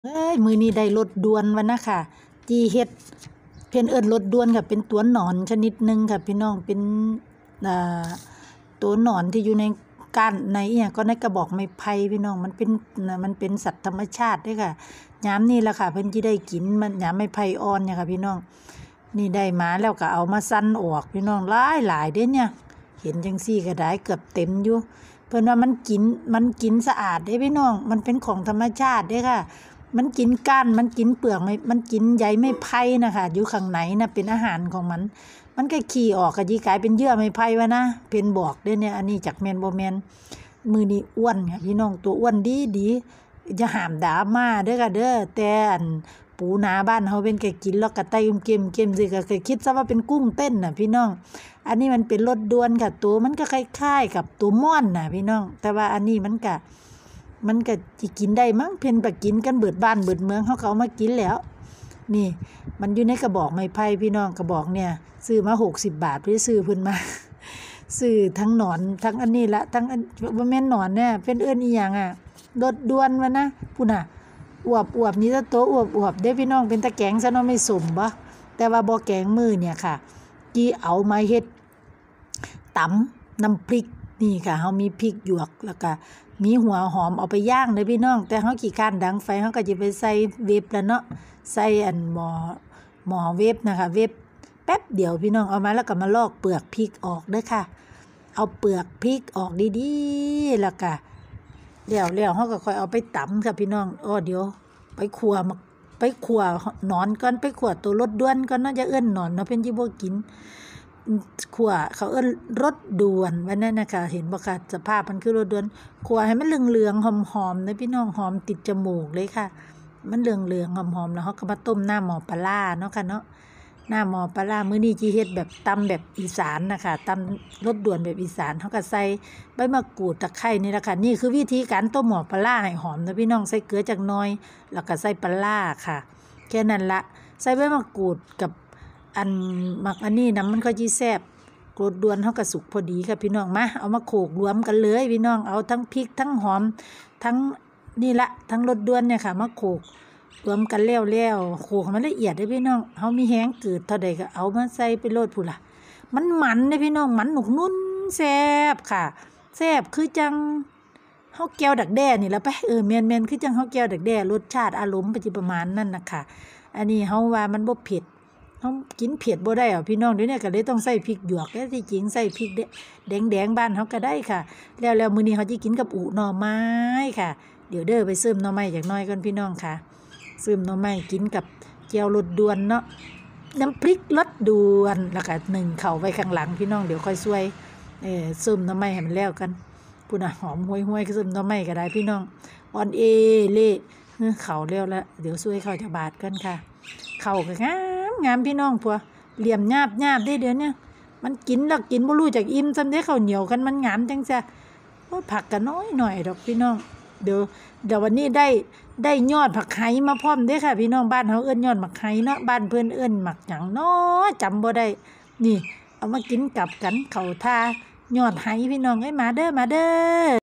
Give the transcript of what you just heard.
มือนี้ได้รถด่วนวันนะค่ะจีเฮ็ดเพิ่นเอิ้นรถด่วนค่ะเป็นตัวหนอนชนิดหนึ่งค่ะพี่น้องเป็นอ่าตัวหนอนที่อยู่ในก้านในอิหยังก็ในกระบอกไม้ไผ่พี่น้องมันเป็นสัตว์ธรรมชาติเด้อค่ะยามนี้ล่ะค่ะเพิ่นสิได้กินมันยามไม้ไผ่อ่อนเนี่ยค่ะพี่น้องนี่ได้มาแล้วก็เอามาสั่นออกพี่น้องหลายเด้เนี่ยเห็นจังซี่ก็ได้เกือบเต็มอยู่เพิ่นว่ามันกินสะอาดเด้พี่น้องมันเป็นของธรรมชาติเด้ค่ะมันกินก้านมันกินเปลือกมันกินใยไม้ไผ่น่ะค่ะอยู่ข้างในน่ะเป็นอาหารของมันก็ขี้ออกก็สิกลายเป็นเยื่อไม้ไผ่วะนะเพิ่นบอกเด้เนี่ยอันนี้จักแม่นบ่แม่นมื้อนี้อ้วนค่ะพี่น้องตัวอ้วนดีอย่าห้ามดราม่าเด้อค่ะเด้อแต่อันปูนาบ้านเฮาเพิ่นก็กินแล้วก็ไตเค็มๆสิก็คิดซะว่าเป็นกุ้งเต้นน่ะพี่น้องอันนี้มันเป็นรสด่วนค่ะตัวมันก็คล้ายๆกับตัวม่อนน่ะพี่น้องแต่ว่าอันนี้มันก็สิกินได้มั้งเพิ่นก็กินกันเบิดบ้านเบิดเมืองเฮาก็เอามากินแล้วนี่มันอยู่ในกระบอกไม้ไผ่พี่น้องกระบอกเนี่ยซื้อมา60 บาทไปซื้อเพิ่นมาซื้อทั้งหนอนทั้งอันนี้ละทั้งบ่แม่นหนอนเนี่ยเพิ่นเอิ้นอีหยังอ่ะรสด่วนวะนะพุ่นน่ะอวบนี่ซะโตอวบเด้พี่น้องเป็นตะแกงซะเนาะไม่สมบ่แต่ว่าบ่แกงมือเนี่ยค่ะที่เอามาเฮ็ดตำน้ำพริกนี่ค่ะเฮามีพริกหยวกแล้วก็มีหัวหอมเอาไปย่างเด้อพี่น้องแต่เฮาขี้คร้านดังไฟเฮาก็สิไปใส่เวฟแล้วเนาะใส่อันหม้อเวฟนะคะเวฟแป๊บเดียวพี่น้องเอามาแล้วก็มาลอกเปลือกพริกออกเด้อค่ะเอาเปลือกพริกออกดีๆแล้วก็แล้วเฮาก็ค่อยเอาไปตำค่ะพี่น้องเดี๋ยวไปคั่วหนอนก่อนไปคั่วตัวรสด่วนก่อนเนาะอย่าเอิ้นหนอนเนาะเพิ่นสิบ่กินคั่วเขาเอิ้นรสด่วนว่านั่นน่ะค่ะเห็นบ่คะสภาพมันคือรสด่วนคั่วให้มันเหลืองๆหอมๆนะพี่น้องหอมติดจมูกเลยค่ะมันเหลืองๆหอมๆแล้วเฮาก็มาต้มน้ำหม้อปลาร้าเนาะค่ะเนาะน้ำหม้อปลาร้ามื้อนี้สิเฮ็ดแบบตำแบบอีสานน่ะค่ะตำรสด่วนแบบอีสานเฮาก็ใส่ใบมะกรูดตะไคร้นี่ล่ะค่ะนี่คือวิธีการต้มหม้อปลาร้าให้หอมนะพี่น้องใส่เกลือจักหน่อยแล้วก็ใส่ปลาร้าค่ะแค่นั้นละใส่ใบมะกรูดกับอันมักอันนี้นะมันก็สิแซ่บรสด่วนเฮาก็สุกพอดีค่ะพี่น้องมาเอามาโขลกรวมกันเลยพี่น้องเอาทั้งพริกทั้งหอมทั้งนี่ละทั้งรสด่วนเนี่ยค่ะมาโขลกรวมกันแล้วโขลกให้มันละเอียดเด้อพี่น้องเฮามีแห้งเกิดเท่าใดก็เอามาใส่ไปโลดพู้นล่ะมันเด้อพี่น้องมันหนุกนุ่นแซ่บค่ะแซ่บคือจังเฮาแก้วดักแด้นี่ล่ะไปแม่นๆคือจังเฮาแก้วดักแด้รสชาติอารมณ์สิประมาณนั้นน่ะค่ะอันนี้เฮาว่ามันบ่เผ็ดเฮากินเผ็ดบ่ได้พี่น้องเดี๋ยวนี้ก็เลยต้องใส่พริกหยวกแต่ที่จริงใส่พริกแดงๆบ้านเฮาก็ได้ค่ะแล้วมื้อนี้เฮาสิกินกับอุหน่อไม้ค่ะเดี๋ยวเด้อไปเสริมหน่อไม้จักหน่อยก่อนพี่น้องค่ะเสริมหน่อไม้กินกับแจ่วรสด่วนเนาะน้ำพริกรสด่วนแล้วก็นึ่งข้าวไว้ข้างหลังพี่น้องเดี๋ยวค่อยช่วยเสริมหน่อไม้ให้มันแล้วกันพุ่นน่ะหอมห่วยๆคือเสริมหน่อไม้ก็ได้พี่น้องอ่อนเล่ข้าวแล้วละเดี๋ยวช่วยข้าวจะบาดกันค่ะข้าวก็งามพี่น้องพัวเหลี่ยมหยาบได้เดี๋ยวเนี้ยมันกินแล้วกินบ่รู้จักอิ่มซำเด้ข้าวเหนียวกันมันงามจังซะผักก็น้อยหน่อยดอกพี่น้องเดี๋ยววันนี้ได้ยอดผักไห้มาพร้อมเด้ค่ะพี่น้องบ้านเฮาเอิ้นยอดผักไห้เนาะบ้านเพิ่นเอิ้นหมักหยังน้อจำบ่ได้นี่เอามากินกับกันข้าวทายอดไห้พี่น้องเอ้ยมาเด้อ